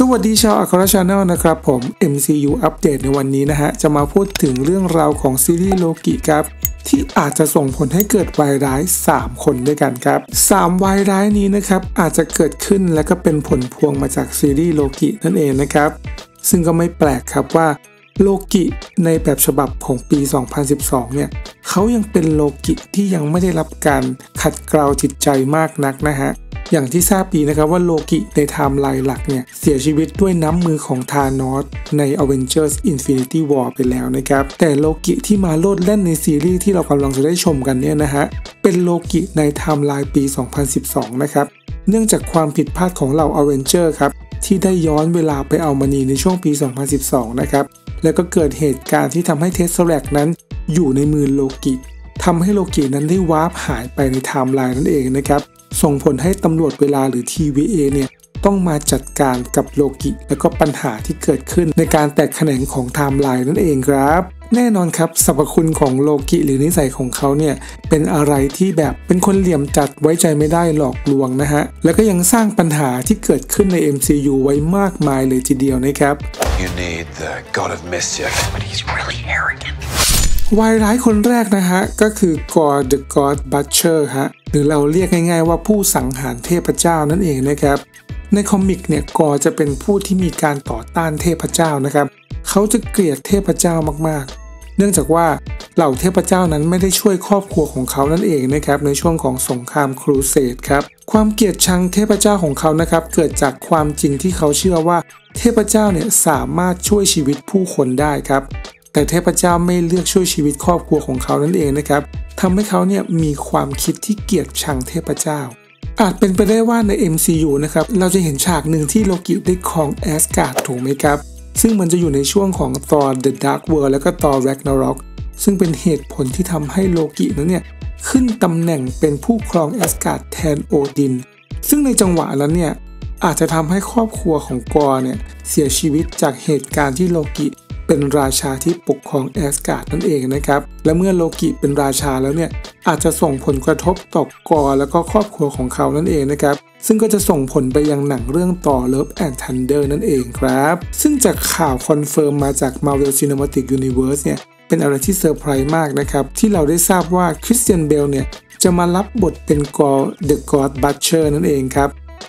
วัสดีชาวอัคร Channel นะครับผม MCU อัปเดตในวันนี้นะฮะจะมาพูดถึงเรื่องราวของซีรีส์โลกิครับที่อาจจะส่งผลให้เกิดวายร้าย3คนด้วยกันครับ3วายร้ายนี้นะครับอาจจะเกิดขึ้นและก็เป็นผลพวงมาจากซีรีส์โลกินั่นเองนะครับซึ่งก็ไม่แปลกครับว่าโลกิในแบบฉบับของปี 2012 เนี่ยเขายังเป็นโลกิที่ยังไม่ได้รับการขัดเกลาจิตใจมากนักนะฮะอย่างที่ทราบดีนะครับว่าโลกิในไทม์ไลน์หลักเนี่ยเสียชีวิตด้วยน้ำมือของธานอสใน Avengers Infinity War ไปแล้วนะครับแต่โลกิที่มาโลดแล่นในซีรีส์ที่เรากำลังจะได้ชมกันเนี่ยนะฮะเป็นโลกิในไทม์ไลน์ปี 2012 นะครับเนื่องจากความผิดพลาดของเหล่า Avenger ครับที่ได้ย้อนเวลาไปเอามณีในช่วงปี 2012 นะครับแล้วก็เกิดเหตุการณ์ที่ทำให้เทสแลกนั้นอยู่ในมือโลกิทำให้โลกินั้นได้วาร์ปหายไปในไทม์ไลน์นั่นเองนะครับส่งผลให้ตำรวจเวลาหรือ TVA เนี่ยต้องมาจัดการกับโลกิและก็ปัญหาที่เกิดขึ้นในการแตกแขนงของไทม์ไลน์นั่นเองครับแน่นอนครับสรรพคุณของโลกิหรือนิสัยของเขาเนี่ยเป็นอะไรที่แบบเป็นคนเหลี่ยมจัดไว้ใจไม่ได้หลอกลวงนะฮะแล้วก็ยังสร้างปัญหาที่เกิดขึ้นใน MCU ไว้มากมายเลยทีเดียวนะครับ You need the God of Mischief, but he's really arrogant. วายร้ายคนแรกนะฮะก็คือ Gorr the God Butcher ฮะหรือเราเรียกง่ายๆว่าผู้สังหารเทพเจ้านั่นเองนะครับในคอมิกเนี่ยกอร์จะเป็นผู้ที่มีการต่อต้านเทพเจ้านะครับเขาจะเกลียดเทพเจ้ามากๆเนื่องจากว่าเหล่าเทพเจ้านั้นไม่ได้ช่วยครอบครัวของเขานั่นเองนะครับในช่วงของสงครามครูเสดครับความเกลียดชังเทพเจ้าของเขานะครับเกิดจากความจริงที่เขาเชื่อว่าเทพเจ้าเนี่ยสามารถช่วยชีวิตผู้คนได้ครับแต่เทพเจ้าไม่เลือกช่วยชีวิตครอบครัวของเขานั่นเองนะครับทำให้เขาเนี่ยมีความคิดที่เกลียดชังเทพเจ้าอาจเป็นไปได้ว่าใน MCU นะครับเราจะเห็นฉากหนึ่งที่โลกิได้ครองแอสการ์ดถูกไหมครับซึ่งมันจะอยู่ในช่วงของ Thor The Dark World แล้วก็ Thor Ragnarok ซึ่งเป็นเหตุผลที่ทำให้โลกินั้นเนี่ยขึ้นตำแหน่งเป็นผู้ครองแอสการ์ดแทนโอดินซึ่งในจังหวะนั้นเนี่ยอาจจะทำให้ครอบครัวของกอร์เนี่ยเสียชีวิตจากเหตุการณ์ที่โลกิเป็นราชาที่ปกครองแอสการ์ดนั่นเองนะครับและเมื่อโลกิเป็นราชาแล้วเนี่ยอาจจะส่งผลกระทบต่อกอร์แล้วก็ครอบครัวของเขานั่นเองนะครับซึ่งก็จะส่งผลไปยังหนังเรื่อง Thor Love and Thunder นั่นเองครับซึ่งจากข่าวคอนเฟิร์มมาจาก Marvel Cinematic Universe เนี่ยเป็นอะไรที่เซอร์ไพรส์มากนะครับที่เราได้ทราบว่าคริสเตียนเบลเนี่ยจะมารับบทเป็นกอร์ The God Butcher นั่นเองครับ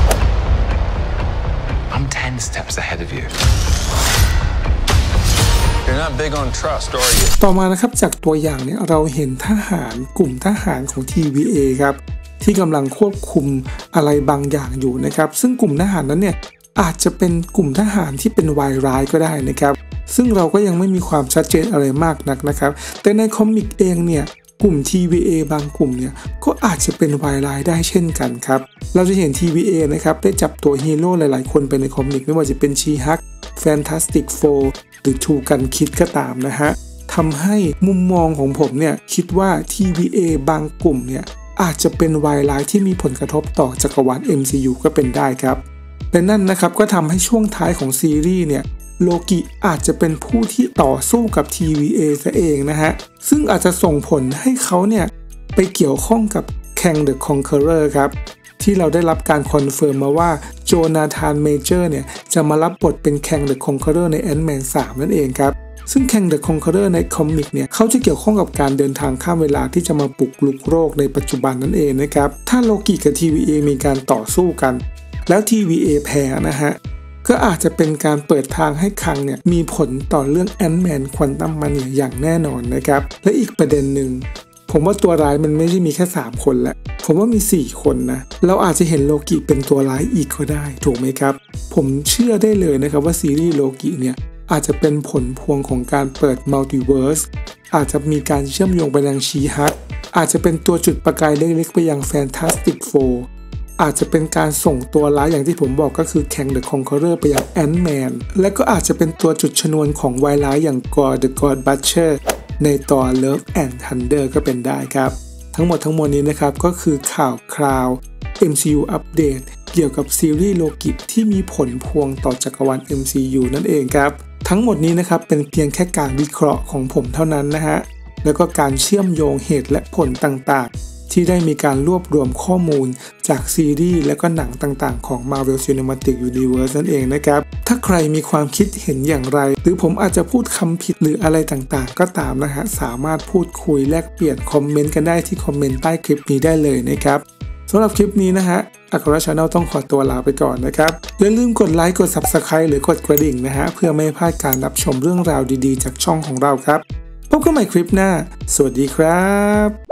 I'm 10 steps ahead of you.You're not big on trust, are you? ต่อมานะครับจากตัวอย่างเนี่ยเราเห็นทหารกลุ่มทหารของ TVA ครับที่กำลังควบคุมอะไรบางอย่างอยู่นะครับซึ่งกลุ่มทหารนั้นเนี่ยอาจจะเป็นกลุ่มทหารที่เป็นวายร้ายก็ได้นะครับซึ่งเราก็ยังไม่มีความชัดเจนอะไรมากนักนะครับแต่ในคอมิกเองเนี่ยกลุ่ม TVA บางกลุ่มเนี่ยก็อาจจะเป็นวายร้ายได้เช่นกันครับเราจะเห็น TVA นะครับได้จับตัวฮีโร่หลายๆคนไปในคอมิกไม่ว่าจะเป็นชีฮัก Fantastic Four หรือทูกันคิดก็ตามนะฮะทำให้มุมมองของผมเนี่ยคิดว่า TVA บางกลุ่มเนี่ยอาจจะเป็นวายร้ายที่มีผลกระทบต่อจักรวาล MCU ก็เป็นได้ครับและนั่นนะครับก็ทำให้ช่วงท้ายของซีรีส์เนี่ยโลกิอาจจะเป็นผู้ที่ต่อสู้กับ TVA ซะเองนะฮะซึ่งอาจจะส่งผลให้เขาเนี่ยไปเกี่ยวข้องกับ Kang the Conqueror ครับที่เราได้รับการคอนเฟิร์มมาว่าโจนาธานเมเจอร์เนี่ยจะมารับบทเป็น Kang the Conqueror ใน Ant-Man 3 นั่นเองครับซึ่ง Kang the Conqueror ในคอมิกเนี่ยเขาจะเกี่ยวข้องกับการเดินทางข้ามเวลาที่จะมาปลุกลุกโรคในปัจจุบันนั่นเองนะครับถ้าโลกิกับ TVA มีการต่อสู้กันแล้ว TVA แพ้นะฮะก็อาจจะเป็นการเปิดทางให้คังเนี่ยมีผลต่อเรื่อง Ant-Man Quantum Mania อย่างแน่นอนนะครับและอีกประเด็นหนึ่งผมว่าตัวร้ายมันไม่ใช่มีแค่3คนแล้วผมว่ามี4คนนะเราอาจจะเห็นโลกิเป็นตัวร้ายอีกก็ได้ถูกไหมครับผมเชื่อได้เลยนะครับว่าซีรีส์โลกิเนี่ยอาจจะเป็นผลพวงของการเปิดมัลติเวิร์สอาจจะมีการเชื่อมโยงไปยังชีฮักอาจจะเป็นตัวจุดประกายเล็กๆไปยัง Fantastic Four อาจจะเป็นการส่งตัวร้ายอย่างที่ผมบอกก็คือ Kang the Conqueror ไปยัง Ant-Man และก็อาจจะเป็นตัวจุดชนวนของวายร้ายอย่าง Gorr the God Butcher ในตอน Love and Thunder ก็เป็นได้ครับทั้งหมดทั้งมวลนี้นะครับก็คือข่าวคราว MCU อัปเดตเกี่ยวกับซีรีส์โลกิที่มีผลพวงต่อจักรวาล MCU นั่นเองครับทั้งหมดนี้นะครับเป็นเพียงแค่การวิเคราะห์ของผมเท่านั้นนะฮะแล้วก็การเชื่อมโยงเหตุและผลต่างๆที่ได้มีการรวบรวมข้อมูลจากซีรีส์และก็หนังต่างๆของ Marvel Cinematic Universe นั่นเองนะครับถ้าใครมีความคิดเห็นอย่างไรหรือผมอาจจะพูดคำผิดหรืออะไรต่างๆก็ตามนะฮะสามารถพูดคุยแลกเปลี่ยนคอมเมนต์กันได้ที่คอมเมนต์ใต้คลิปนี้ได้เลยนะครับสำหรับคลิปนี้นะฮะอัครชาแนลต้องขอตัวลาไปก่อนนะครับอย่าลืมกดไลค์กด Subscribe หรือกดกระดิ่งนะฮะเพื่อไม่พลาดการรับชมเรื่องราวดีๆจากช่องของเราครับพบกันใหม่คลิปหน้าสวัสดีครับ